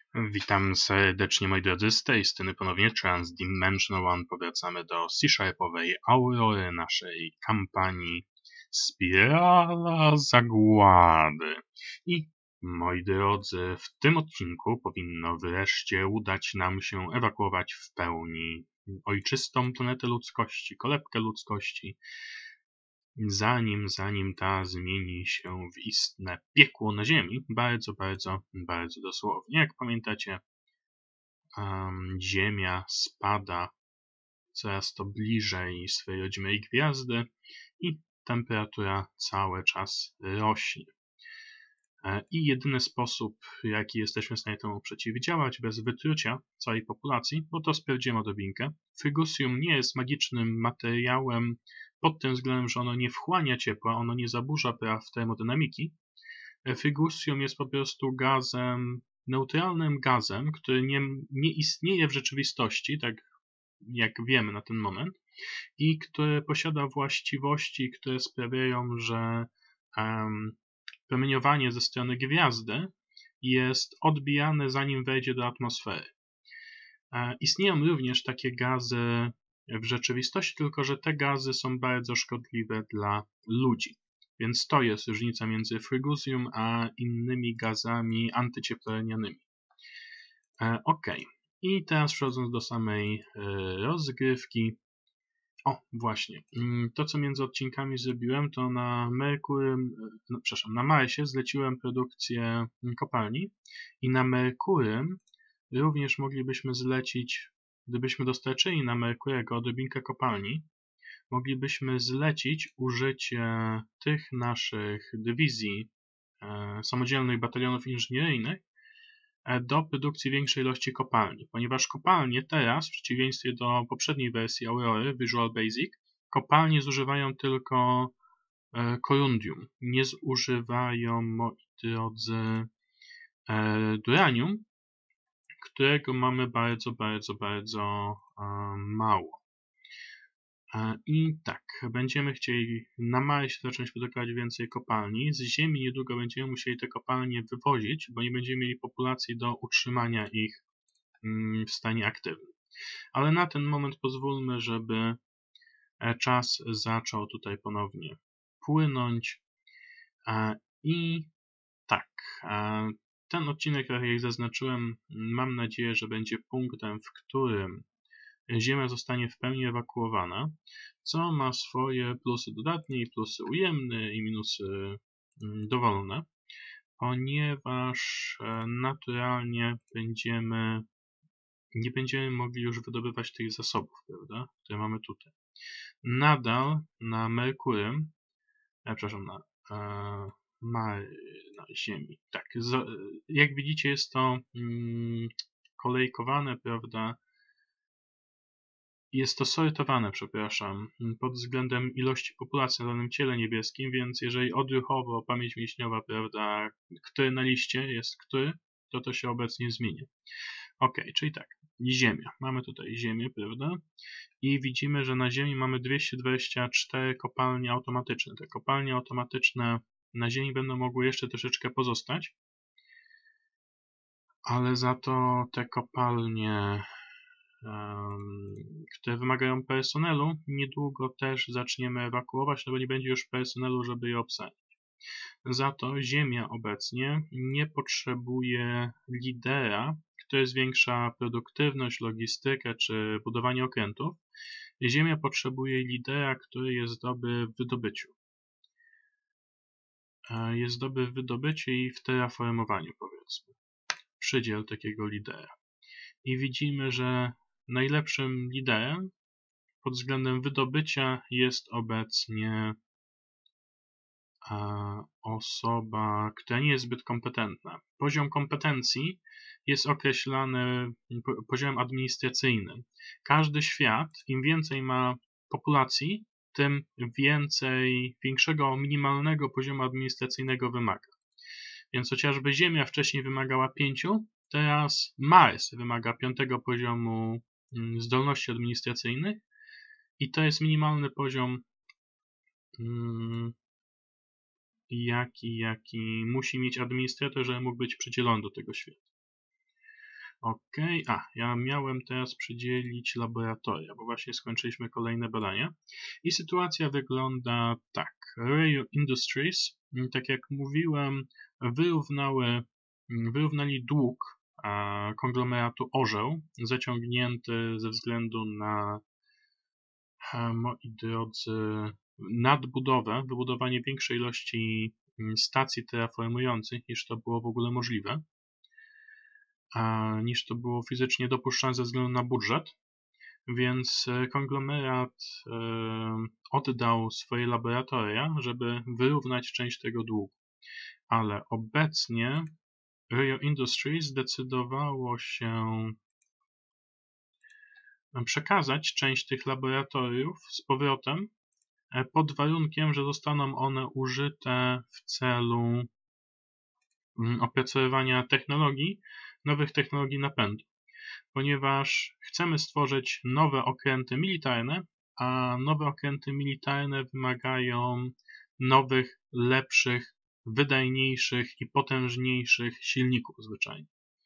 Witam serdecznie, moi drodzy, z tej strony ponownie Transdimensional One. Powracamy do C-Sharpowej Aurory, naszej kampanii Spirala Zagłady. I, moi drodzy, w tym odcinku powinno wreszcie udać nam się ewakuować w pełni ojczystą planetę ludzkości, kolebkę ludzkości, zanim ta zmieni się w istne piekło na ziemi, bardzo dosłownie. Jak pamiętacie, Ziemia spada coraz to bliżej swojej rodzimej gwiazdy i temperatura cały czas rośnie. I jedyny sposób, jaki jesteśmy w stanie temu przeciwdziałać bez wytrucia całej populacji, bo to sprawdziłem odrobinkę. Frygusium nie jest magicznym materiałem pod tym względem, że ono nie wchłania ciepła, ono nie zaburza praw termodynamiki. Frygusium jest po prostu gazem, neutralnym gazem, który nie istnieje w rzeczywistości, tak jak wiemy na ten moment, i który posiada właściwości, które sprawiają, że promieniowanie ze strony gwiazdy jest odbijane, zanim wejdzie do atmosfery. Istnieją również takie gazy w rzeczywistości, tylko że te gazy są bardzo szkodliwe dla ludzi. Więc to jest różnica między frygusium a innymi gazami antycieplarnianymi. Ok. I teraz przechodząc do samej rozgrywki. O, właśnie. To, co między odcinkami zrobiłem, to na Merkurym, na Marsie zleciłem produkcję kopalni i na Merkurym również moglibyśmy zlecić, gdybyśmy dostarczyli na Merkurego odrobinkę kopalni, moglibyśmy zlecić użycie tych naszych dywizji samodzielnych batalionów inżynieryjnych do produkcji większej ilości kopalni, ponieważ kopalnie teraz, w przeciwieństwie do poprzedniej wersji Aurory, Visual Basic, kopalnie zużywają tylko korundium, nie zużywają, moi drodzy, duranium, którego mamy bardzo mało. I tak, będziemy chcieli na Marsie zacząć produkować więcej kopalni. Z Ziemi niedługo będziemy musieli te kopalnie wywozić, bo nie będziemy mieli populacji do utrzymania ich w stanie aktywnym. Ale na ten moment pozwólmy, żeby czas zaczął tutaj ponownie płynąć. I tak, ten odcinek, jak zaznaczyłem, mam nadzieję, że będzie punktem, w którym Ziemia zostanie w pełni ewakuowana, co ma swoje plusy dodatnie i plusy ujemne i minusy dowolne, ponieważ naturalnie nie będziemy mogli już wydobywać tych zasobów, prawda, które mamy tutaj. Nadal na Merkurym, przepraszam, na Ziemi. Tak, jak widzicie, jest to kolejkowane, prawda, jest to sortowane, przepraszam, pod względem ilości populacji na danym ciele niebieskim, więc jeżeli odruchowo pamięć mięśniowa, prawda, który na liście jest który, to się obecnie zmienia. Ok, czyli tak, Ziemia. Mamy tutaj Ziemię, prawda? I widzimy, że na Ziemi mamy 224 kopalnie automatyczne. Te kopalnie automatyczne na Ziemi będą mogły jeszcze troszeczkę pozostać, ale za to te kopalnie, które wymagają personelu, niedługo też zaczniemy ewakuować, no bo nie będzie już personelu, żeby je obsadzić. Za to Ziemia obecnie nie potrzebuje lidera, który zwiększa produktywność, logistykę czy budowanie okrętów. Ziemia potrzebuje lidera, który jest dobry w wydobyciu. Jest dobry w wydobyciu i w terraformowaniu, powiedzmy. Przydziel takiego lidera. I widzimy, że najlepszym liderem pod względem wydobycia jest obecnie osoba, która nie jest zbyt kompetentna. Poziom kompetencji jest określany poziomem administracyjnym. Każdy świat, im więcej ma populacji, tym większego minimalnego poziomu administracyjnego wymaga. Więc chociażby Ziemia wcześniej wymagała 5, teraz Mars wymaga 5 poziomu zdolności administracyjnych i to jest minimalny poziom, jaki musi mieć administrator, żeby mógł być przydzielony do tego świata. Ok, ja miałem teraz przydzielić laboratoria, bo właśnie skończyliśmy kolejne badania. I sytuacja wygląda tak. Rayo Industries, tak jak mówiłem, wyrównali dług konglomeratu Orzeł, zaciągnięty ze względu na, moi drodzy, wybudowanie większej ilości stacji terraformujących, niż to było w ogóle możliwe, niż to było fizycznie dopuszczalne ze względu na budżet. Więc konglomerat oddał swoje laboratoria, żeby wyrównać część tego długu. Ale obecnie Rayo Industries zdecydowało się przekazać część tych laboratoriów z powrotem, pod warunkiem, że zostaną one użyte w celu opracowywania nowych technologii napędu, ponieważ chcemy stworzyć nowe okręty militarne, a nowe okręty militarne wymagają nowych, lepszych, wydajniejszych i potężniejszych silników zwyczajnie.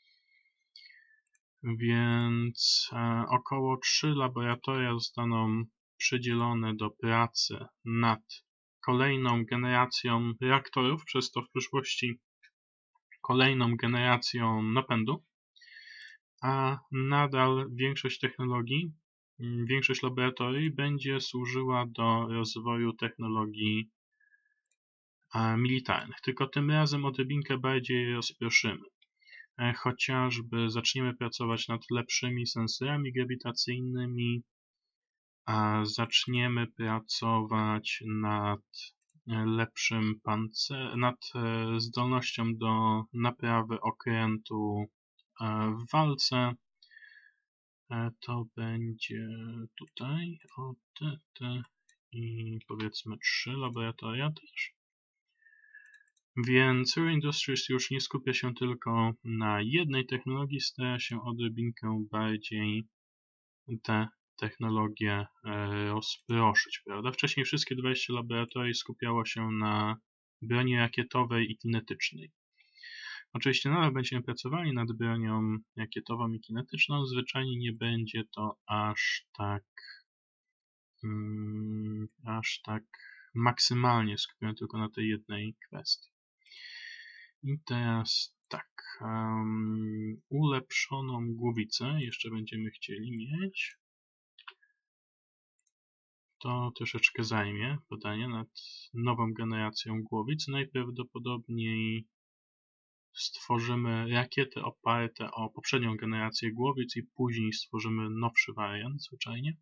Więc około 3 laboratoria zostaną przydzielone do pracy nad kolejną generacją reaktorów, przez to w przyszłości kolejną generacją napędu, a nadal większość technologii, większość laboratorii będzie służyła do rozwoju technologii militarnych. Tylko tym razem odrobinkę bardziej rozproszymy. Chociażby zaczniemy pracować nad lepszymi sensorami grawitacyjnymi, zaczniemy pracować nad nad zdolnością do naprawy okrętu w walce. To będzie tutaj i powiedzmy 3 laboratoria też. Więc Rayo Industries już nie skupia się tylko na jednej technologii, stara się odrobinkę bardziej te technologie rozproszyć, prawda? Wcześniej wszystkie 20 laboratorii skupiało się na broni rakietowej i kinetycznej. Oczywiście nadal będziemy pracowali nad bronią rakietową i kinetyczną, zwyczajnie nie będzie to aż tak maksymalnie skupione tylko na tej jednej kwestii. I teraz tak, ulepszoną głowicę jeszcze będziemy chcieli mieć. To troszeczkę zajmie badanie nad nową generacją głowic. Najprawdopodobniej stworzymy rakiety oparte o poprzednią generację głowic i później stworzymy nowszy wariant zwyczajnie.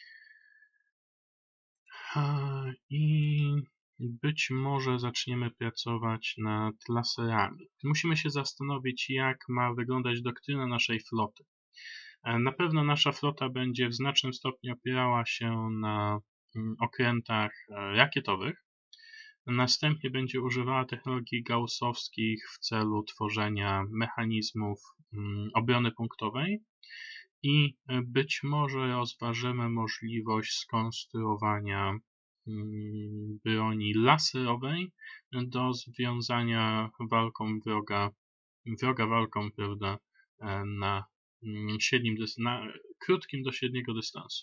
I być może zaczniemy pracować nad laserami. Musimy się zastanowić, jak ma wyglądać doktryna naszej floty. Na pewno nasza flota będzie w znacznym stopniu opierała się na okrętach rakietowych. Następnie będzie używała technologii gaussowskich w celu tworzenia mechanizmów obrony punktowej i być może rozważymy możliwość skonstruowania broni laserowej do związania wroga walką, prawda, na krótkim do średniego dystansu.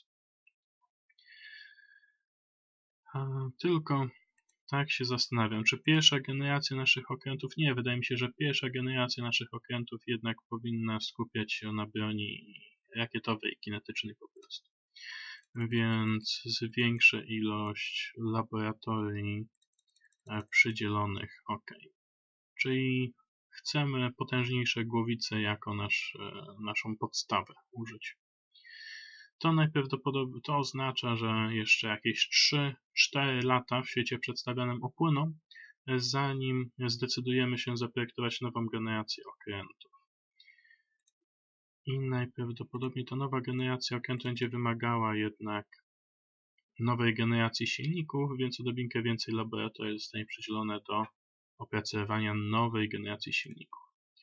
Tylko tak się zastanawiam, czy pierwsza generacja naszych okrętów, nie, wydaje mi się, że pierwsza generacja naszych okrętów jednak powinna skupiać się na broni rakietowej i kinetycznej po prostu. Więc zwiększę ilość laboratorii przydzielonych, ok. Czyli chcemy potężniejsze głowice jako naszą podstawę użyć. To najprawdopodobniej to oznacza, że jeszcze jakieś 3-4 lata w świecie przedstawionym upłyną, zanim zdecydujemy się zaprojektować nową generację okrętów. I najprawdopodobniej ta nowa generacja okrętów będzie wymagała jednak nowej generacji silników, więc odrobinkę więcej laboratoriów zostanie przydzielone do opracowywania nowej generacji silników.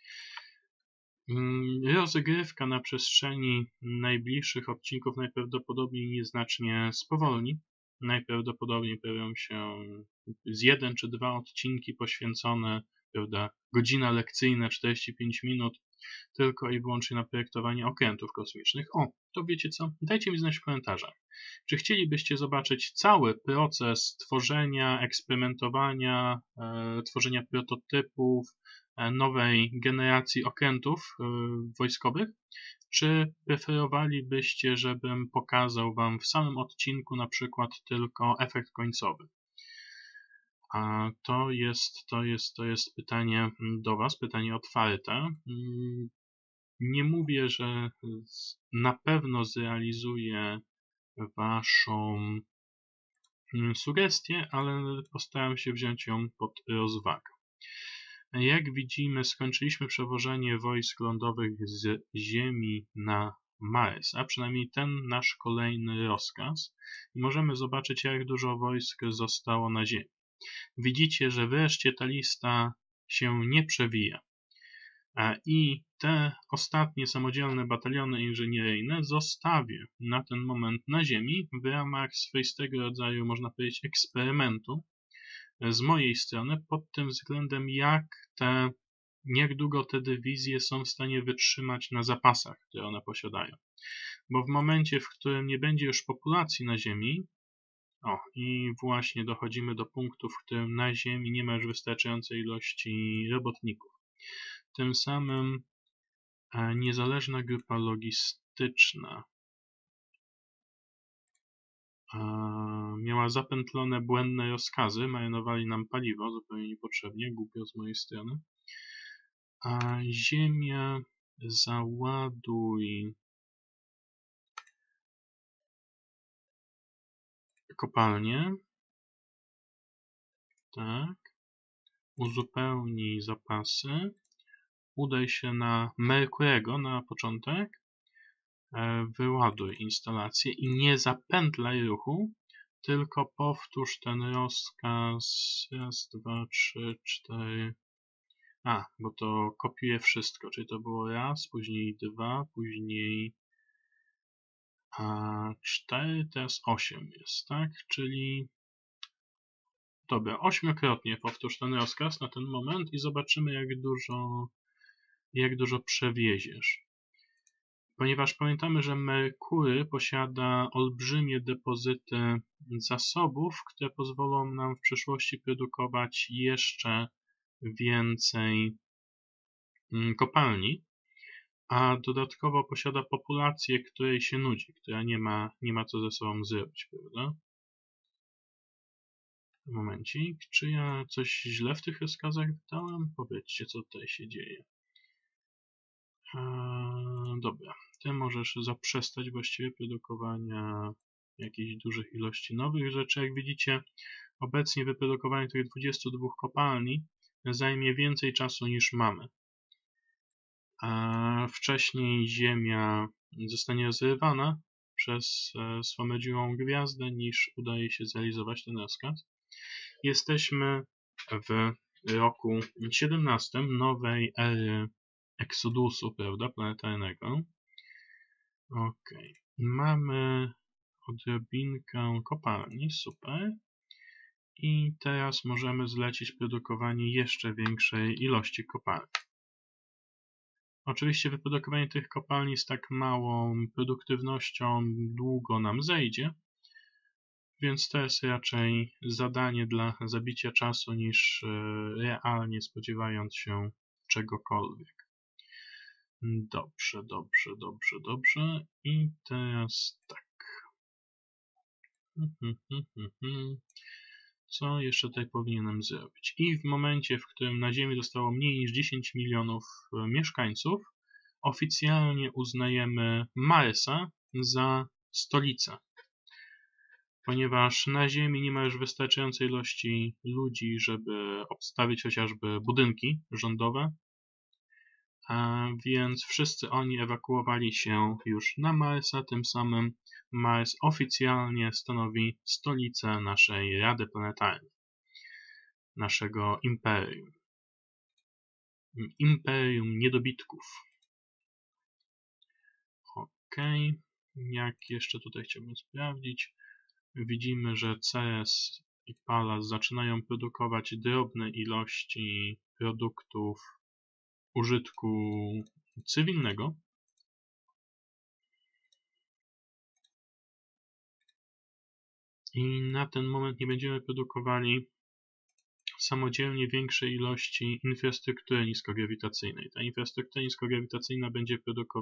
Rozgrywka na przestrzeni najbliższych odcinków najprawdopodobniej nieznacznie spowolni. Najprawdopodobniej pojawią się z 1 czy 2 odcinki poświęcone, prawda, godzina lekcyjna, 45 minut tylko i wyłącznie na projektowanie okrętów kosmicznych. O, to wiecie co? Dajcie mi znać w komentarzach. Czy chcielibyście zobaczyć cały proces tworzenia, eksperymentowania, tworzenia prototypów, nowej generacji okrętów wojskowych? Czy preferowalibyście, żebym pokazał Wam w samym odcinku na przykład tylko efekt końcowy? A to jest pytanie do Was, pytanie otwarte. Nie mówię, że na pewno zrealizuję Waszą sugestię, ale postaram się wziąć ją pod rozwagę. Jak widzimy, skończyliśmy przewożenie wojsk lądowych z Ziemi na Mars, a przynajmniej ten nasz kolejny rozkaz. Możemy zobaczyć, jak dużo wojsk zostało na Ziemi. Widzicie, że wreszcie ta lista się nie przewija. I te ostatnie samodzielne bataliony inżynieryjne zostawię na ten moment na Ziemi w ramach swoistego rodzaju, można powiedzieć, eksperymentu z mojej strony pod tym względem, jak długo te dywizje są w stanie wytrzymać na zapasach, które one posiadają. Bo w momencie, w którym nie będzie już populacji na Ziemi, i właśnie dochodzimy do punktu, w którym na Ziemi nie ma już wystarczającej ilości robotników. Tym samym niezależna grupa logistyczna miała zapętlone błędne rozkazy, marynowali nam paliwo zupełnie niepotrzebnie, głupio z mojej strony. Ziemia, załaduj kopalnię. Tak. Uzupełnij zapasy. Udaj się na Merkurego na początek. Wyładuj instalację i nie zapętlaj ruchu, tylko powtórz ten rozkaz. Raz, dwa, trzy, cztery. Bo to kopiuje wszystko, czyli to było raz, później 2, później 4, teraz 8 jest, tak? Czyli dobra, 8-krotnie powtórz ten rozkaz na ten moment i zobaczymy, jak dużo przewieziesz. Ponieważ pamiętamy, że Merkury posiada olbrzymie depozyty zasobów, które pozwolą nam w przyszłości produkować jeszcze więcej kopalni, a dodatkowo posiada populację, której się nudzi, która nie ma co ze sobą zrobić, prawda? Momencik, czy ja coś źle w tych rozkazach dałem? Powiedzcie, co tutaj się dzieje. Dobra, ty możesz zaprzestać właściwie produkowania jakichś dużych ilości nowych rzeczy. Jak widzicie, obecnie wyprodukowanie tych 22 kopalni zajmie więcej czasu niż mamy. Wcześniej Ziemia zostanie rozrywana przez swamedziłą gwiazdę, niż udaje się zrealizować ten rozkaz. Jesteśmy w roku 17 nowej ery Exodusu, prawda, planetarnego. Ok, mamy odrobinkę kopalni, super. I teraz możemy zlecić produkowanie jeszcze większej ilości kopalni. Oczywiście wyprodukowanie tych kopalni z tak małą produktywnością długo nam zejdzie, więc to jest raczej zadanie dla zabicia czasu niż realnie spodziewając się czegokolwiek. Dobrze. I teraz tak. Co jeszcze tutaj powinienem zrobić? I w momencie, w którym na Ziemi zostało mniej niż 10 milionów mieszkańców, oficjalnie uznajemy Marsa za stolicę. Ponieważ na Ziemi nie ma już wystarczającej ilości ludzi, żeby obstawić chociażby budynki rządowe, więc wszyscy oni ewakuowali się już na Marsa, tym samym Mars oficjalnie stanowi stolicę naszej Rady Planetarnej, naszego imperium. Imperium niedobitków. Ok, jak jeszcze tutaj chciałbym sprawdzić, widzimy, że Ceres i Pallas zaczynają produkować drobne ilości produktów użytku cywilnego. I na ten moment nie będziemy produkowali samodzielnie większej ilości infrastruktury niskograwitacyjnej. Ta infrastruktura niskograwitacyjna będzie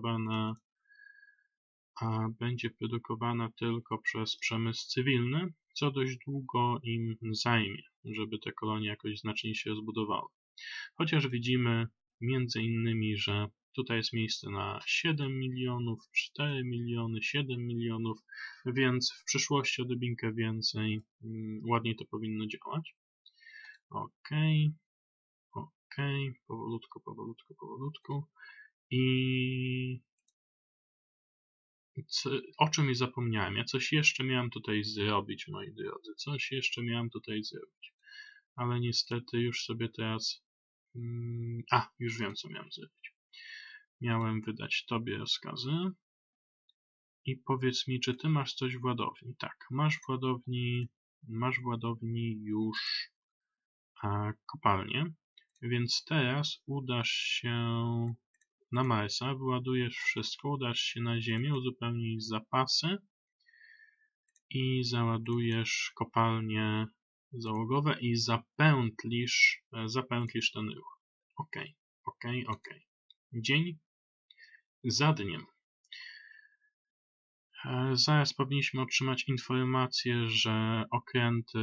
produkowana tylko przez przemysł cywilny, co dość długo im zajmie, żeby te kolonie jakoś znacznie się rozbudowały. Chociaż widzimy między innymi, że tutaj jest miejsce na 7 milionów, 4 miliony, 7 milionów, więc w przyszłości odrobinkę więcej, ładniej to powinno działać. OK, powolutku. I o czym mi zapomniałem? Ja coś jeszcze miałem tutaj zrobić, moi drodzy. Coś jeszcze miałem tutaj zrobić. Ale niestety już sobie teraz... już wiem, co miałem zrobić. Miałem wydać tobie rozkazy. I powiedz mi, czy ty masz coś w ładowni? Tak, masz w ładowni już kopalnię. Więc teraz udasz się na Marsa, wyładujesz wszystko, udasz się na Ziemię, uzupełnisz zapasy i załadujesz kopalnie załogowe i zapętlisz ten ruch. OK. Dzień za dniem. Zaraz powinniśmy otrzymać informację, że okręty,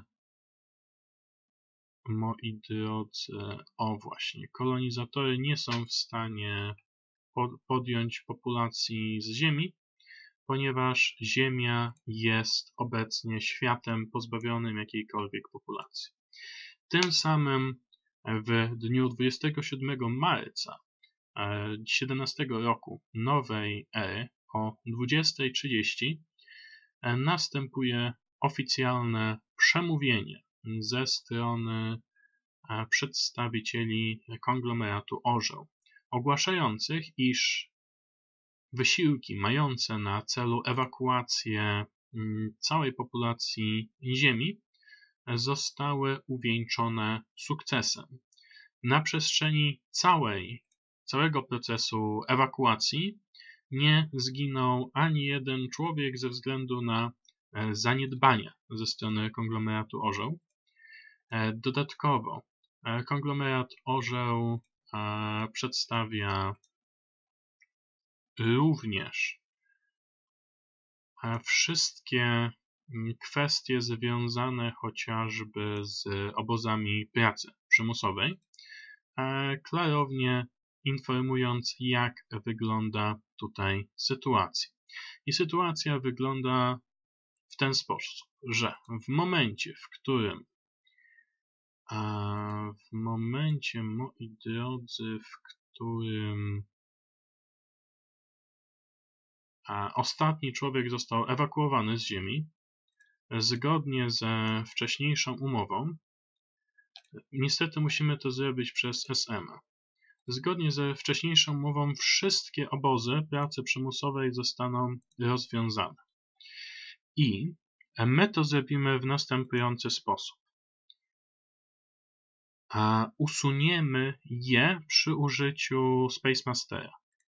moi drodzy, właśnie, kolonizatory nie są w stanie podjąć populacji z Ziemi, ponieważ Ziemia jest obecnie światem pozbawionym jakiejkolwiek populacji. Tym samym w dniu 27 marca 2017 roku nowej ery o 20:30 następuje oficjalne przemówienie ze strony przedstawicieli konglomeratu Orzeł, ogłaszających, iż wysiłki mające na celu ewakuację całej populacji Ziemi zostały uwieńczone sukcesem. Na przestrzeni całego procesu ewakuacji nie zginął ani jeden człowiek ze względu na zaniedbania ze strony konglomeratu Orzeł. Dodatkowo konglomerat Orzeł przedstawia również wszystkie kwestie związane chociażby z obozami pracy przymusowej, klarownie informując, jak wygląda tutaj sytuacja. I sytuacja wygląda w ten sposób, że w momencie, moi drodzy, w którym ostatni człowiek został ewakuowany z Ziemi, zgodnie ze wcześniejszą umową, niestety musimy to zrobić przez SM. Zgodnie ze wcześniejszą umową wszystkie obozy pracy przymusowej zostaną rozwiązane. I my to zrobimy w następujący sposób. Usuniemy je przy użyciu Space Mastera.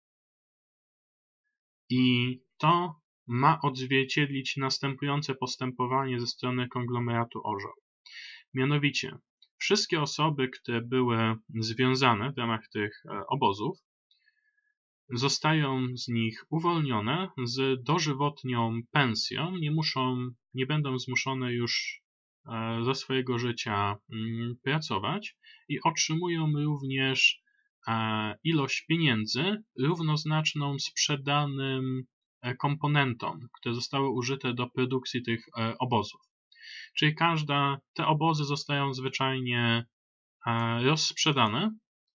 I to ma odzwierciedlić następujące postępowanie ze strony konglomeratu Orzeł. Mianowicie, wszystkie osoby, które były związane w ramach tych obozów, zostają z nich uwolnione z dożywotnią pensją, nie będą zmuszone już za swojego życia pracować i otrzymują również ilość pieniędzy równoznaczną sprzedanym komponentom, które zostały użyte do produkcji tych obozów. Czyli te obozy zostają zwyczajnie rozsprzedane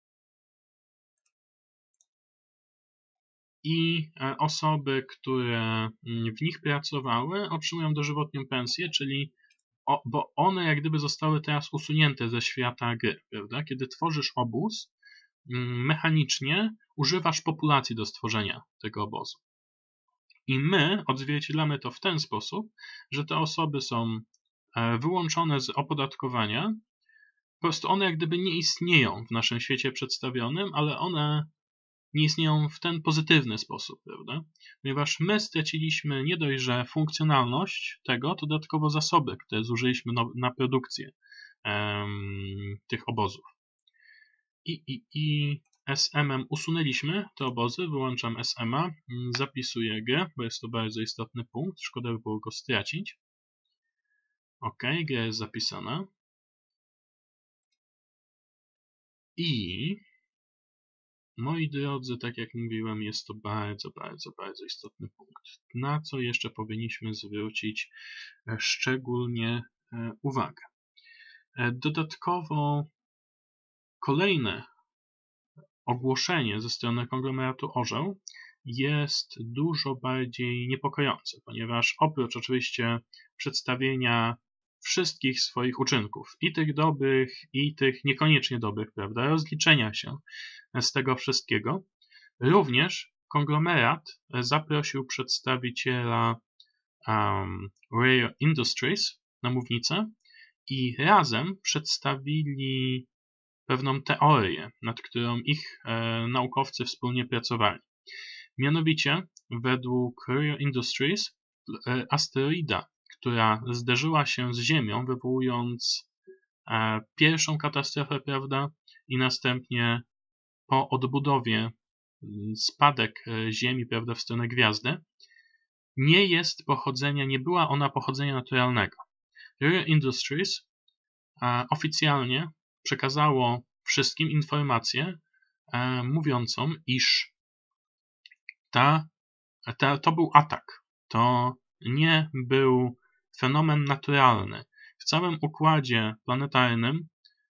i osoby, które w nich pracowały, otrzymują dożywotnią pensję, czyli bo one jak gdyby zostały teraz usunięte ze świata gry, prawda? Kiedy tworzysz obóz, mechanicznie używasz populacji do stworzenia tego obozu. I my odzwierciedlamy to w ten sposób, że te osoby są wyłączone z opodatkowania. Po prostu one jak gdyby nie istnieją w naszym świecie przedstawionym, ale one nie istnieją w ten pozytywny sposób, prawda? Ponieważ my straciliśmy nie dość, że funkcjonalność tego, to dodatkowo zasoby, które zużyliśmy na produkcję tych obozów. I SM-em usunęliśmy te obozy, wyłączam SM-a, zapisuję G, bo jest to bardzo istotny punkt, szkoda by było go stracić. OK, G jest zapisana. I moi drodzy, tak jak mówiłem, jest to bardzo, bardzo, bardzo istotny punkt, na co jeszcze powinniśmy zwrócić szczególnie uwagę. Dodatkowo kolejne ogłoszenie ze strony konglomeratu Orzeł jest dużo bardziej niepokojące, ponieważ oprócz oczywiście przedstawienia wszystkich swoich uczynków, i tych dobrych, i tych niekoniecznie dobrych, prawda, rozliczenia się z tego wszystkiego, również konglomerat zaprosił przedstawiciela Rare Industries na mównicę i razem przedstawili pewną teorię, nad którą ich naukowcy wspólnie pracowali. Mianowicie, według Rare Industries, asteroida, która zderzyła się z Ziemią, wywołując pierwszą katastrofę, prawda, i następnie po odbudowie spadek Ziemi, prawda, w stronę gwiazdy, nie była ona pochodzenia naturalnego. Rare Industries oficjalnie przekazało wszystkim informację mówiącą, iż to był atak. To nie był fenomen naturalny. W całym układzie planetarnym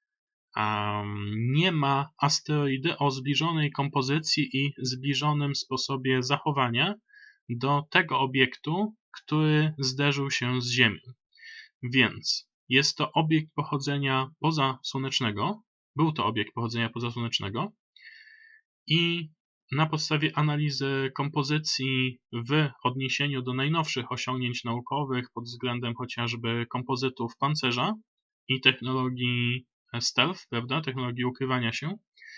nie ma asteroidy o zbliżonej kompozycji i zbliżonym sposobie zachowania do tego obiektu, który zderzył się z Ziemią. Więc jest to obiekt pochodzenia pozasłonecznego, był to obiekt pochodzenia pozasłonecznego i na podstawie analizy kompozycji w odniesieniu do najnowszych osiągnięć naukowych pod względem chociażby kompozytów pancerza i technologii stealth, prawda, technologii ukrywania się,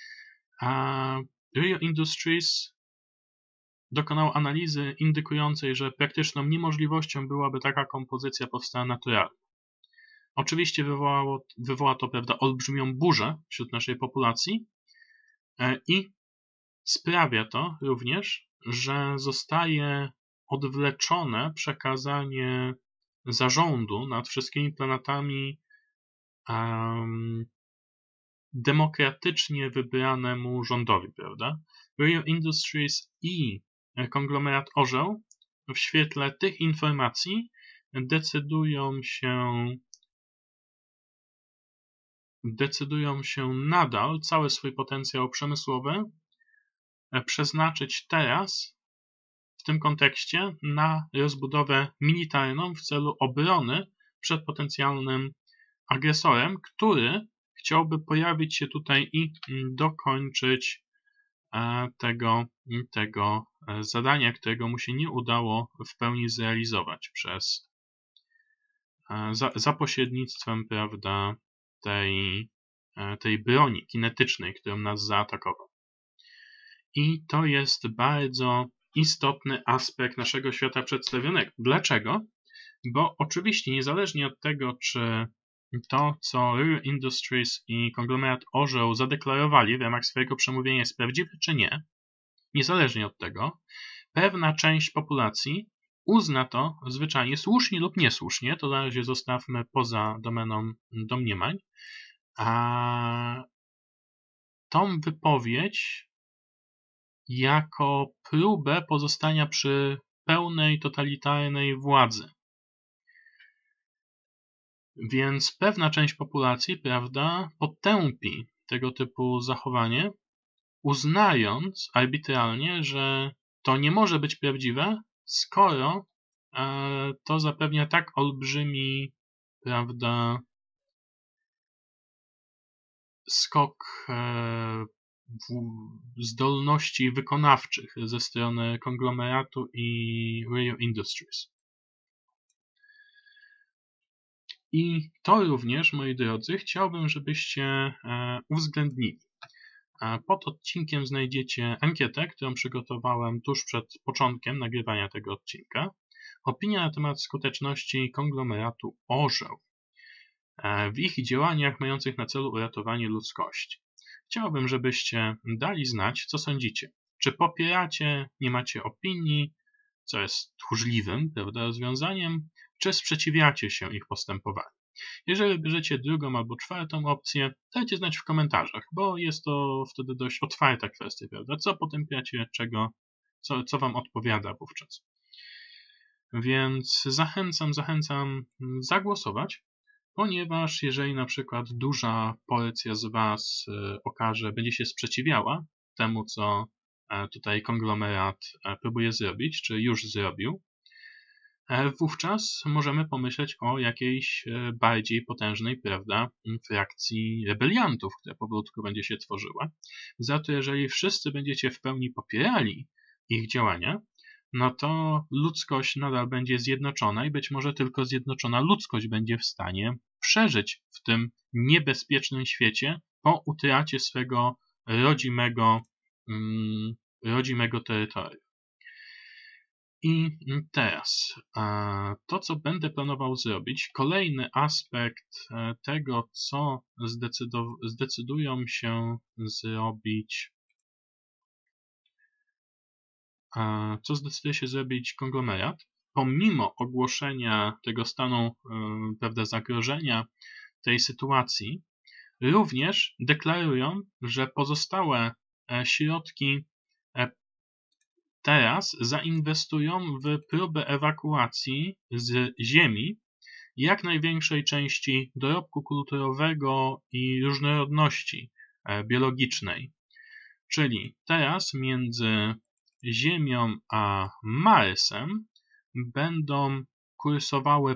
Rare Industries dokonał analizy indykującej, że praktyczną niemożliwością byłaby taka kompozycja powstała naturalnie. Oczywiście wywoła to, prawda, olbrzymią burzę wśród naszej populacji i sprawia to również, że zostaje odwleczone przekazanie zarządu nad wszystkimi planetami demokratycznie wybranemu rządowi, prawda? Rare Industries i konglomerat Orzeł w świetle tych informacji decydują się nadal cały swój potencjał przemysłowy przeznaczyć teraz w tym kontekście na rozbudowę militarną w celu obrony przed potencjalnym agresorem, który chciałby pojawić się tutaj i dokończyć tego zadania, którego mu się nie udało w pełni zrealizować za pośrednictwem, prawda, tej broni kinetycznej, którą nas zaatakował. I to jest bardzo istotny aspekt naszego świata przedstawionego. Dlaczego? Bo oczywiście niezależnie od tego, czy to, co Rare Industries i konglomerat Orzeł zadeklarowali w ramach swojego przemówienia jest prawdziwe, czy nie, niezależnie od tego, pewna część populacji uzna to zwyczajnie słusznie lub niesłusznie, to na razie zostawmy poza domeną domniemań, a tą wypowiedź jako próbę pozostania przy pełnej, totalitarnej władzy. Więc pewna część populacji, prawda, potępi tego typu zachowanie, uznając arbitralnie, że to nie może być prawdziwe, skoro to zapewnia tak olbrzymi, prawda, skok zdolności wykonawczych ze strony konglomeratu i Rare Industries. I to również, moi drodzy, chciałbym, żebyście uwzględnili. Pod odcinkiem znajdziecie ankietę, którą przygotowałem tuż przed początkiem nagrywania tego odcinka. Opinia na temat skuteczności konglomeratu Orzeł w ich działaniach mających na celu uratowanie ludzkości. Chciałbym, żebyście dali znać, co sądzicie. Czy popieracie, nie macie opinii, co jest tchórzliwym, prawda, rozwiązaniem, czy sprzeciwiacie się ich postępowaniu. Jeżeli bierzecie drugą albo czwartą opcję, dajcie znać w komentarzach, bo jest to wtedy dość otwarta kwestia, prawda? Co potępiacie, co wam odpowiada wówczas. Więc zachęcam zagłosować, ponieważ jeżeli na przykład duża porcja z was będzie się sprzeciwiała temu, co tutaj konglomerat próbuje zrobić, czy już zrobił, wówczas możemy pomyśleć o jakiejś bardziej potężnej, prawda, frakcji rebeliantów, która powolutku będzie się tworzyła. Za to jeżeli wszyscy będziecie w pełni popierali ich działania, no to ludzkość nadal będzie zjednoczona i być może tylko zjednoczona ludzkość będzie w stanie przeżyć w tym niebezpiecznym świecie po utracie swego rodzimego terytorium. I teraz to, co będę planował zrobić, kolejny aspekt tego, co zdecydują się zrobić, konglomerat, pomimo ogłoszenia tego stanu, prawda, zagrożenia tej sytuacji, również deklarują, że pozostałe środki teraz zainwestują w próbę ewakuacji z Ziemi jak największej części dorobku kulturowego i różnorodności biologicznej. Czyli teraz między Ziemią a Marsem będą kursowały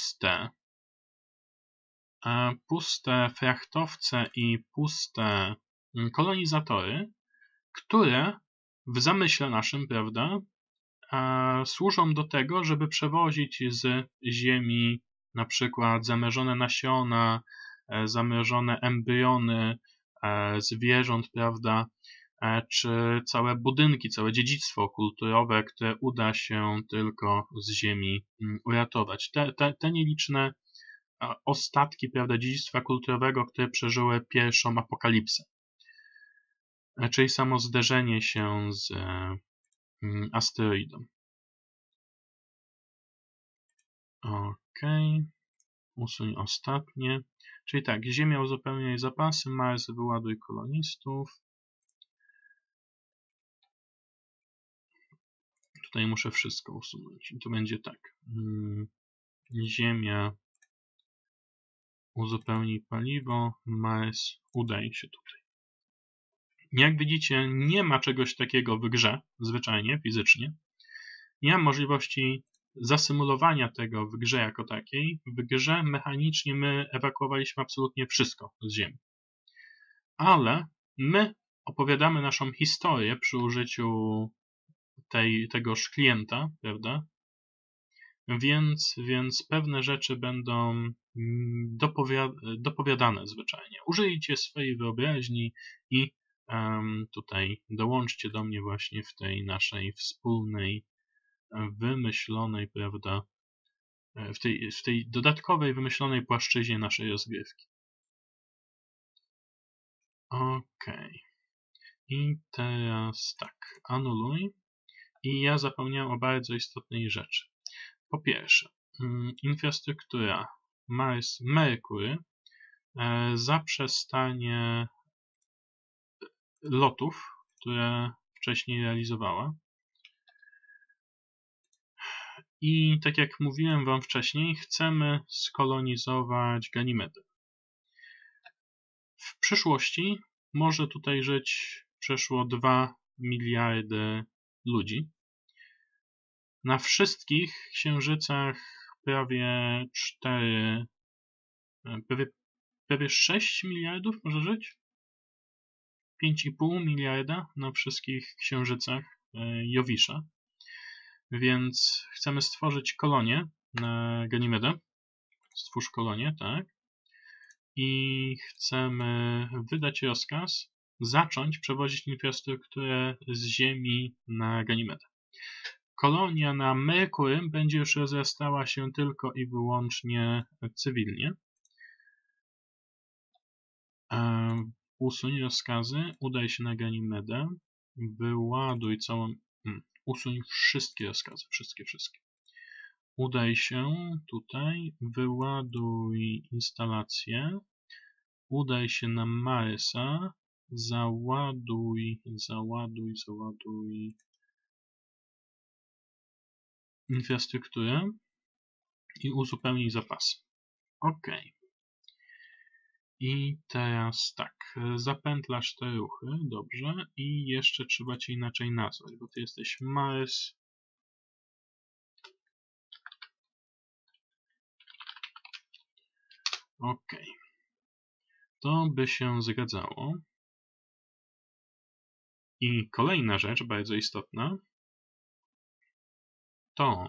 puste frachtowce i puste kolonizatory, które w zamyśle naszym, prawda, służą do tego, żeby przewozić z Ziemi na przykład zamrożone nasiona, zamrożone embriony zwierząt, prawda, czy całe budynki, całe dziedzictwo kulturowe, które uda się tylko z Ziemi uratować. Te nieliczne ostatki, prawda, dziedzictwa kulturowego, które przeżyły pierwszą apokalipsę, czyli samo zderzenie się z asteroidą. Ok, usuń ostatnie. Czyli tak, Ziemia uzupełnia jej zapasy, Mars wyładuj kolonistów. Tutaj muszę wszystko usunąć. I to będzie tak. Ziemia uzupełnij paliwo, Mars udaj się tutaj. Jak widzicie, nie ma czegoś takiego w grze, zwyczajnie, fizycznie. Nie mam możliwości zasymulowania tego w grze jako takiej. W grze mechanicznie my ewakuowaliśmy absolutnie wszystko z Ziemi. Ale my opowiadamy naszą historię przy użyciu tegoż klienta, prawda? Więc pewne rzeczy będą dopowiadane zwyczajnie. Użyjcie swojej wyobraźni i tutaj dołączcie do mnie właśnie w tej naszej wspólnej, wymyślonej, prawda, w tej dodatkowej, wymyślonej płaszczyźnie naszej rozgrywki. Ok. I teraz tak, anuluj. I ja zapomniałem o bardzo istotnej rzeczy. Po pierwsze, infrastruktura Merkury zaprzestanie lotów, które wcześniej realizowała. I tak jak mówiłem wam wcześniej, chcemy skolonizować Ganimedę. W przyszłości może tutaj żyć przeszło 2 miliardy ludzi. Na wszystkich księżycach prawie 6 miliardów może żyć? 5,5 miliarda na wszystkich księżycach Jowisza. Więc chcemy stworzyć kolonię na Ganimedę. Stwórz kolonię, tak. I chcemy wydać rozkaz, zacząć przewozić infrastrukturę z Ziemi na Ganimedę. Kolonia na Merkurym będzie już rozrastała się tylko i wyłącznie cywilnie. Usuń rozkazy, udaj się na Ganimedę, wyładuj całą... Usuń wszystkie rozkazy, wszystkie. Udaj się tutaj, wyładuj instalację, udaj się na Marsa, załaduj infrastrukturę i uzupełnij zapasy. OK. I teraz tak, zapętlasz te ruchy, dobrze, i jeszcze trzeba cię inaczej nazwać, bo ty jesteś Mars. OK. To by się zgadzało. I kolejna rzecz, bardzo istotna, to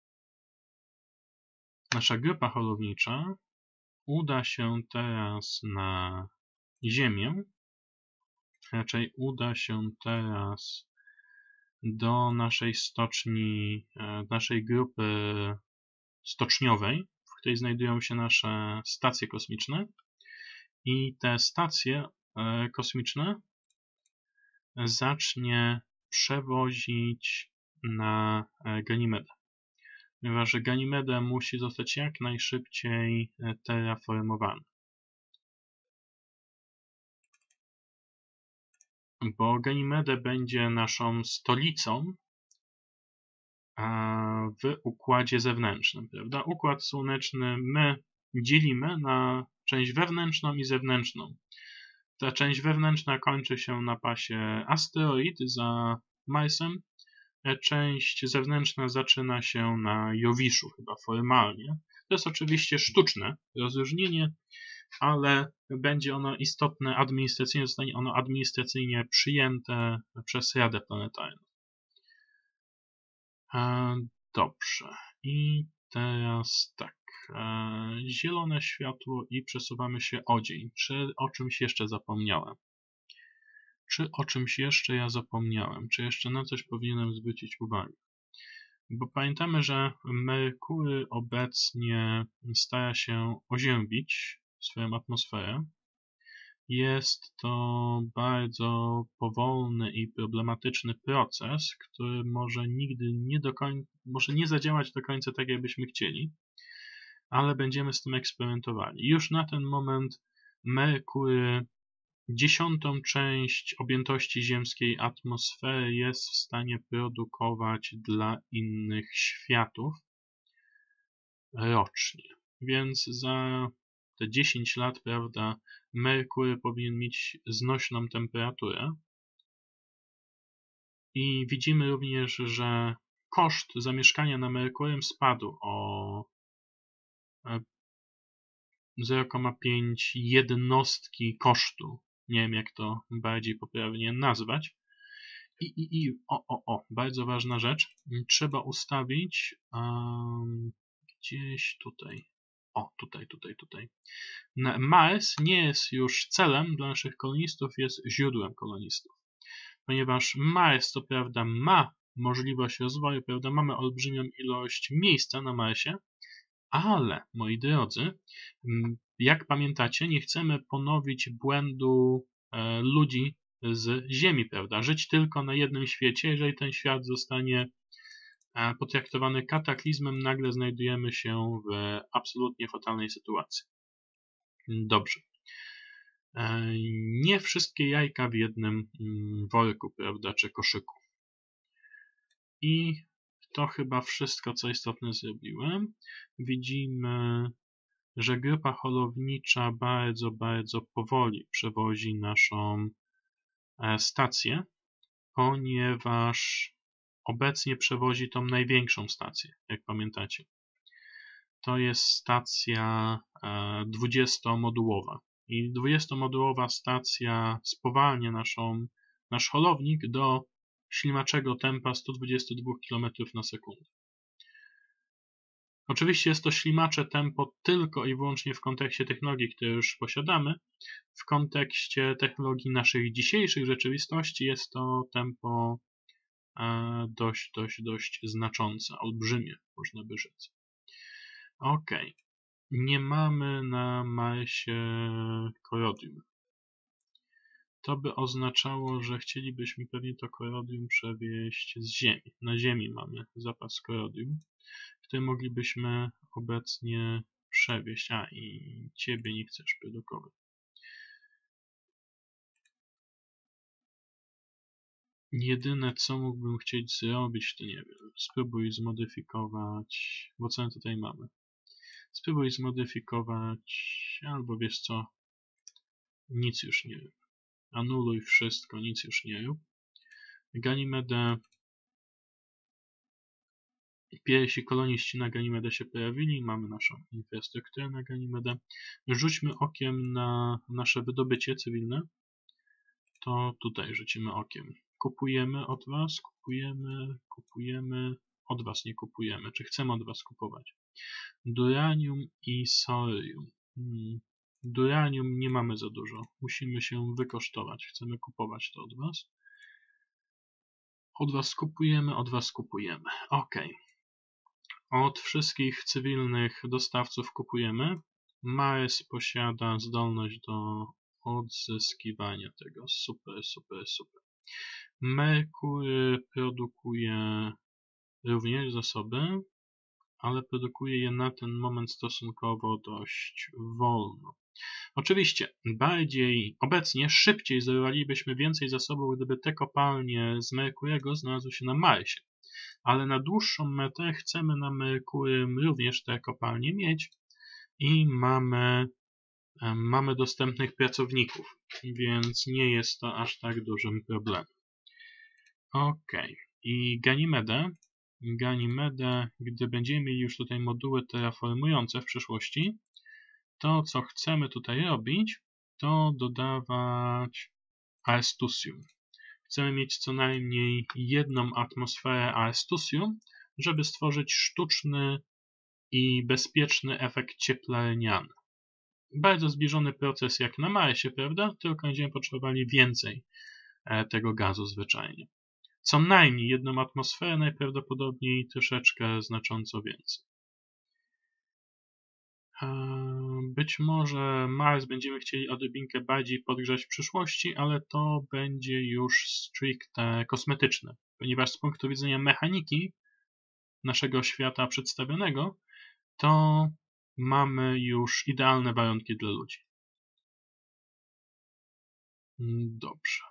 nasza grupa holownicza uda się teraz na Ziemię, raczej uda się teraz do naszej stoczni, naszej grupy stoczniowej, w której znajdują się nasze stacje kosmiczne i te stacje kosmiczne zacznie przewozić na Ganimedę. Ponieważ Ganimeda musi zostać jak najszybciej terraformowana. Bo Ganimeda będzie naszą stolicą w układzie zewnętrznym, prawda? Układ słoneczny my dzielimy na część wewnętrzną i zewnętrzną. Ta część wewnętrzna kończy się na pasie asteroid za Marsem. Część zewnętrzna zaczyna się na Jowiszu, chyba formalnie. To jest oczywiście sztuczne rozróżnienie, ale będzie ono istotne administracyjnie, zostanie ono administracyjnie przyjęte przez Radę Planetarną. Dobrze. I teraz tak. Zielone światło i przesuwamy się o dzień. Czy o czymś jeszcze zapomniałem? Czy o czymś jeszcze ja zapomniałem? Czy jeszcze na coś powinienem zwrócić uwagę? Bo pamiętamy, że Merkury obecnie stara się oziębić swoją atmosferę. Jest to bardzo powolny i problematyczny proces, który może nigdy może nie zadziałać do końca tak, jakbyśmy chcieli, ale będziemy z tym eksperymentowali. Już na ten moment Merkury 10. część objętości ziemskiej atmosfery jest w stanie produkować dla innych światów rocznie. Więc za te 10 lat, prawda, Merkury powinien mieć znośną temperaturę. I widzimy również, że koszt zamieszkania na Merkurym spadł o 0,5 jednostki kosztu. Nie wiem, jak to bardziej poprawnie nazwać. Bardzo ważna rzecz. Trzeba ustawić gdzieś tutaj. Tutaj. Mars nie jest już celem dla naszych kolonistów, jest źródłem kolonistów. Ponieważ Mars, co prawda, ma możliwość rozwoju, prawda, mamy olbrzymią ilość miejsca na Marsie, ale, moi drodzy, jak pamiętacie, nie chcemy ponowić błędu ludzi z Ziemi, prawda? Żyć tylko na jednym świecie. Jeżeli ten świat zostanie potraktowany kataklizmem, nagle znajdujemy się w absolutnie fatalnej sytuacji. Dobrze. Nie wszystkie jajka w jednym worku, prawda, czy koszyku. I to chyba wszystko, co istotne zrobiłem. Widzimy, że grupa holownicza bardzo powoli przewozi naszą stację, ponieważ obecnie przewozi tą największą stację, jak pamiętacie. To jest stacja 20-modułowa. I 20-modułowa stacja spowalnia nasz holownik do ślimaczego tempa 122 km na sekundę. Oczywiście jest to ślimacze tempo tylko i wyłącznie w kontekście technologii, które już posiadamy. W kontekście technologii naszych dzisiejszych rzeczywistości jest to tempo dość znaczące, olbrzymie, można by rzec. Ok. Nie mamy na Marsie korodium. To by oznaczało, że chcielibyśmy pewnie to korodium przewieźć z Ziemi. Na Ziemi mamy zapas korodium, który moglibyśmy obecnie przewieźć. I ciebie nie chcesz produkować. Jedyne, co mógłbym chcieć zrobić, to nie wiem, spróbuj zmodyfikować, bo co my tutaj mamy? Spróbuj zmodyfikować, albo wiesz co, nic już nie rób. Anuluj wszystko, nic już nie rób. Ganimedę. Pierwsi koloniści na Ganimedę się pojawili, mamy naszą infrastrukturę na Ganimedę. Rzućmy okiem na nasze wydobycie cywilne. To tutaj rzucimy okiem. Kupujemy od was, kupujemy, od was nie kupujemy. Czy chcemy od was kupować? Duranium i sorium. Duranium nie mamy za dużo. Musimy się wykosztować. Chcemy kupować to od was. Od was kupujemy. Ok. Od wszystkich cywilnych dostawców kupujemy. Mars posiada zdolność do odzyskiwania tego. Super. Merkur produkuje również zasoby, ale produkuje je na ten moment stosunkowo dość wolno. Oczywiście obecnie szybciej zdobywalibyśmy więcej zasobów, gdyby te kopalnie z Merkuriego znalazły się na Marsie. Ale na dłuższą metę chcemy na Merkurym również te kopalnie mieć i mamy dostępnych pracowników, więc nie jest to aż tak dużym problemem. Ok. I Ganimedę, gdy będziemy mieli już tutaj moduły terraformujące w przyszłości, to co chcemy tutaj robić, to dodawać Aestusium. Chcemy mieć co najmniej jedną atmosferę Aestusium, żeby stworzyć sztuczny i bezpieczny efekt cieplarniany. Bardzo zbliżony proces jak na Marsie, prawda? Tylko będziemy potrzebowali więcej tego gazu zwyczajnie. Co najmniej jedną atmosferę, najprawdopodobniej troszeczkę znacząco więcej. Być może Mars będziemy chcieli odrobinkę bardziej podgrzać w przyszłości, ale to będzie już stricte kosmetyczne, ponieważ z punktu widzenia mechaniki naszego świata przedstawionego, to mamy już idealne warunki dla ludzi. Dobrze.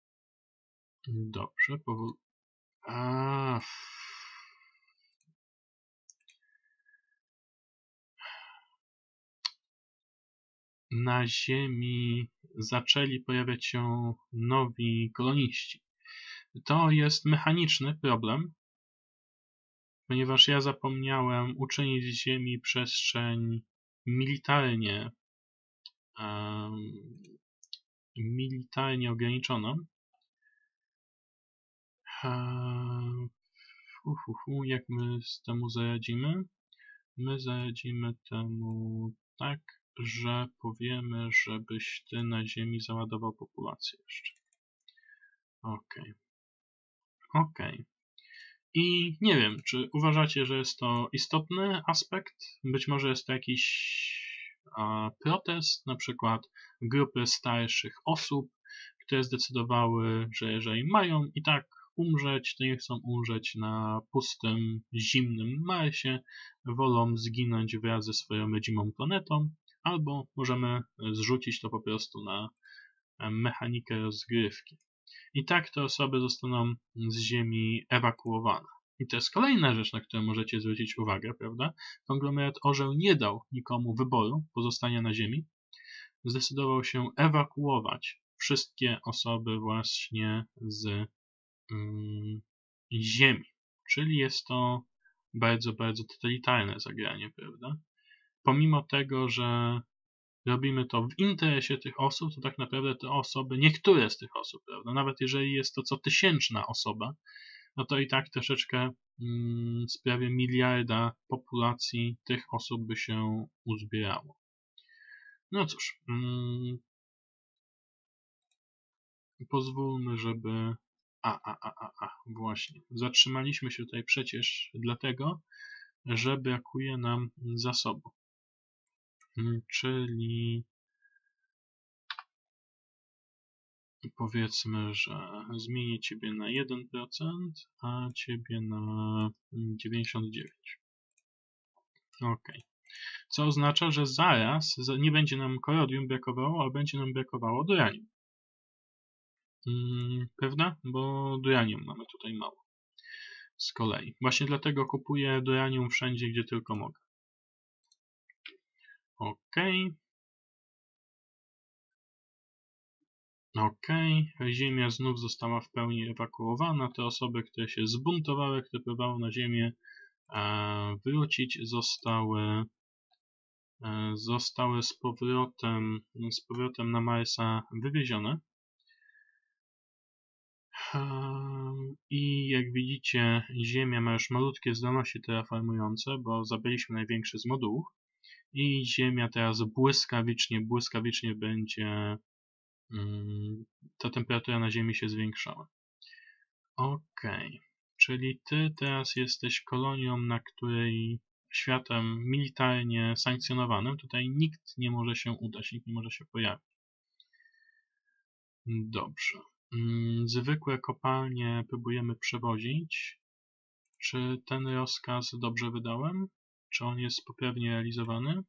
Na Ziemi zaczęli pojawiać się nowi koloniści. To jest mechaniczny problem, ponieważ ja zapomniałem uczynić z Ziemi przestrzeń militarnie ograniczoną. Jak my z temu zaradzimy? My zaradzimy temu tak, że powiemy, żebyś ty na Ziemi załadował populację jeszcze. Ok. I nie wiem, czy uważacie, że jest to istotny aspekt? Być może jest to jakiś protest, na przykład grupy starszych osób, które zdecydowały, że jeżeli mają i tak umrzeć, to nie chcą umrzeć na pustym, zimnym Marsie, wolą zginąć wraz ze swoją rodzimą planetą, albo możemy zrzucić to po prostu na mechanikę rozgrywki. I tak te osoby zostaną z Ziemi ewakuowane. I to jest kolejna rzecz, na którą możecie zwrócić uwagę, prawda? Konglomerat Orzeł nie dał nikomu wyboru pozostania na Ziemi. Zdecydował się ewakuować wszystkie osoby właśnie z Ziemi. Czyli jest to bardzo totalitarne zagranie, prawda? Pomimo tego, że robimy to w interesie tych osób, to tak naprawdę te osoby, niektóre z tych osób, prawda? Nawet jeżeli jest to co tysięczna osoba, no to i tak troszeczkę z prawie miliarda populacji tych osób by się uzbierało. No cóż, pozwólmy, żeby... Właśnie. Zatrzymaliśmy się tutaj przecież dlatego, że brakuje nam zasobu. Czyli powiedzmy, że zmienię Ciebie na 1%, a Ciebie na 99%. OK. Co oznacza, że zaraz nie będzie nam korodium brakowało, a będzie nam brakowało duranium. Prawda? Bo duranium mamy tutaj mało. Z kolei. Właśnie dlatego kupuję duranium wszędzie, gdzie tylko mogę. OK. OK. Ziemia znów została w pełni ewakuowana. Te osoby, które się zbuntowały, które próbowały na ziemię wrócić, zostały z powrotem na Marsa wywiezione. I jak widzicie, Ziemia ma już malutkie zdolności terraformujące, bo zabraliśmy największy z modułów. I Ziemia teraz błyskawicznie będzie... ta temperatura na Ziemi się zwiększała. OK. Czyli ty teraz jesteś kolonią, na której światem militarnie sankcjonowanym tutaj nikt nie może się udać, nikt nie może się pojawić. Dobrze. Zwykłe kopalnie próbujemy przewozić. Czy ten rozkaz dobrze wydałem? Czy on jest poprawnie realizowany?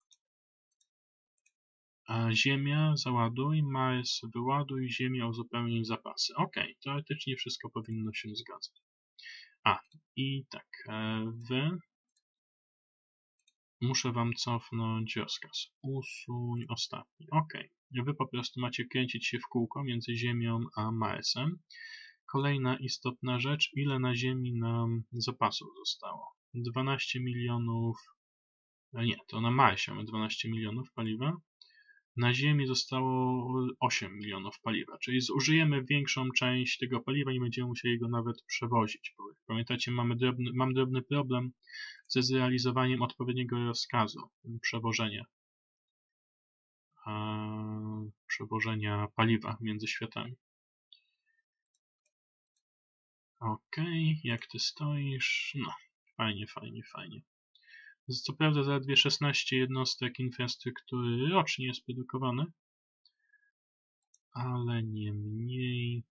Ziemia załaduj, Mars wyładuj, Ziemia uzupełnij zapasy. OK, teoretycznie wszystko powinno się zgadzać. I tak, muszę Wam cofnąć rozkaz. Usuń ostatni. OK, wy po prostu macie kręcić się w kółko między Ziemią a Marsem. Kolejna istotna rzecz, ile na Ziemi nam zapasów zostało? 12 milionów, nie, to na Marsie mamy 12 milionów paliwa. Na Ziemi zostało 8 milionów paliwa, czyli zużyjemy większą część tego paliwa, nie będziemy musieli go nawet przewozić. Pamiętacie, mam drobny problem ze zrealizowaniem odpowiedniego rozkazu przewożenia paliwa między światami. OK, jak ty stoisz? No, fajnie. Co prawda zaledwie 16 jednostek infrastruktury rocznie jest produkowane, ale nie mniej.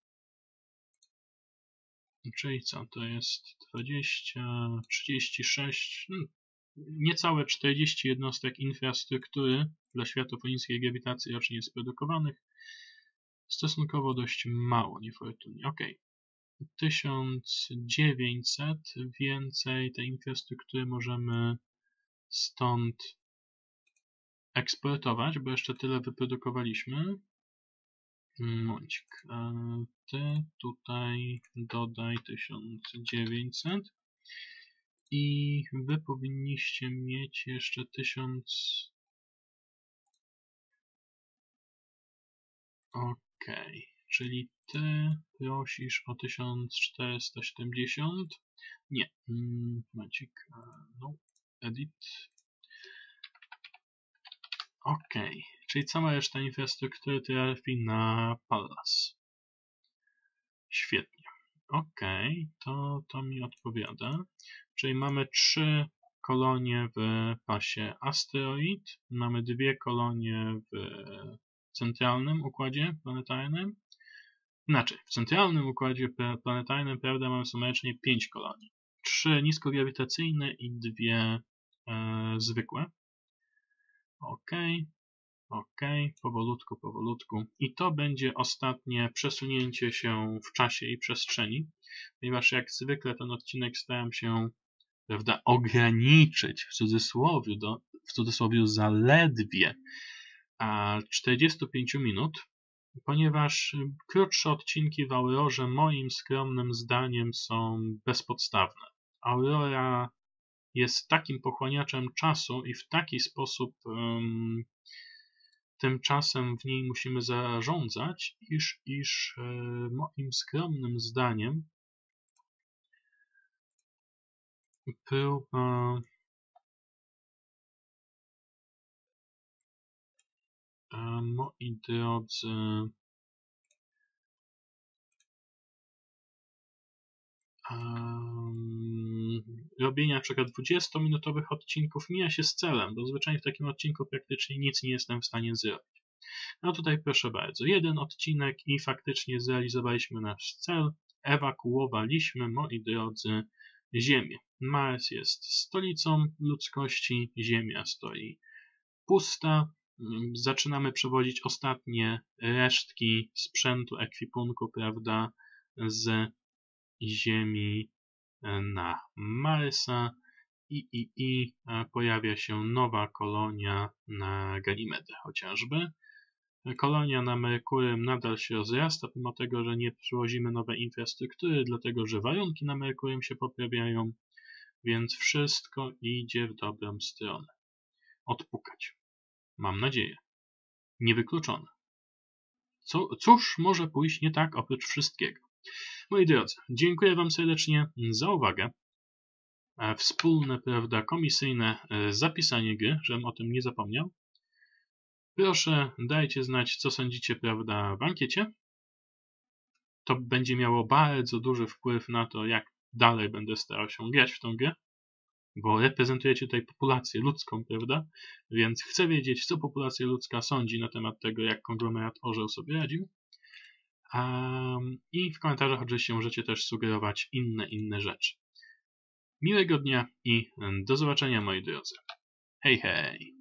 Czyli co, to jest 20, 36, niecałe 40 jednostek infrastruktury dla światów o niskiej grawitacji rocznie jest produkowanych. Stosunkowo dość mało, niefortunnie. OK. 1900 więcej tej infrastruktury możemy stąd eksportować, bo jeszcze tyle wyprodukowaliśmy. Momencik. Ty tutaj dodaj 1900 i wy powinniście mieć jeszcze 1000. OK, czyli ty prosisz o 1470. Nie, momencik. No, edit. OK, czyli cała reszta infrastruktury trafi na Pallas. Świetnie. OK, to mi odpowiada. Czyli mamy 3 kolonie w pasie asteroid, mamy 2 kolonie w centralnym układzie planetarnym. Inaczej, w centralnym układzie planetarnym, prawda, mamy sumarycznie 5 kolonii. 3 niskograwitacyjne i 2 zwykłe. OK, powolutku. I to będzie ostatnie przesunięcie się w czasie i przestrzeni, ponieważ jak zwykle ten odcinek staram się, prawda, ograniczyć w cudzysłowie zaledwie 45 minut, ponieważ krótsze odcinki w Aurorze moim skromnym zdaniem są bezpodstawne. Aurora jest takim pochłaniaczem czasu i w taki sposób tym czasem w niej musimy zarządzać, iż moim skromnym zdaniem próba moi drodzy, robienia na przykład 20-minutowych odcinków mija się z celem, bo zwyczajnie w takim odcinku praktycznie nic nie jestem w stanie zrobić. No tutaj proszę bardzo, jeden odcinek i faktycznie zrealizowaliśmy nasz cel, ewakuowaliśmy, moi drodzy, Ziemię. Mars jest stolicą ludzkości, Ziemia stoi pusta, zaczynamy przewozić ostatnie resztki sprzętu, ekwipunku, prawda, z Ziemi na Marsa i pojawia się nowa kolonia na Ganimedę chociażby. Kolonia na Merkurym nadal się rozrasta, pomimo tego, że nie przywozimy nowej infrastruktury, dlatego że warunki na Merkurym się poprawiają, więc wszystko idzie w dobrą stronę. Odpukać. Mam nadzieję. Niewykluczone. Cóż może pójść nie tak oprócz wszystkiego? Moi drodzy, dziękuję Wam serdecznie za uwagę. Wspólne, prawda, komisyjne zapisanie gry, żebym o tym nie zapomniał. Proszę, dajcie znać, co sądzicie, prawda, w ankiecie. To będzie miało bardzo duży wpływ na to, jak dalej będę starał się grać w tą grę, bo reprezentujecie tutaj populację ludzką, prawda? Więc chcę wiedzieć, co populacja ludzka sądzi na temat tego, jak konglomerat orzeł sobie radził. I w komentarzach oczywiście możecie też sugerować inne rzeczy. Miłego dnia i do zobaczenia, moi drodzy. Hej, hej!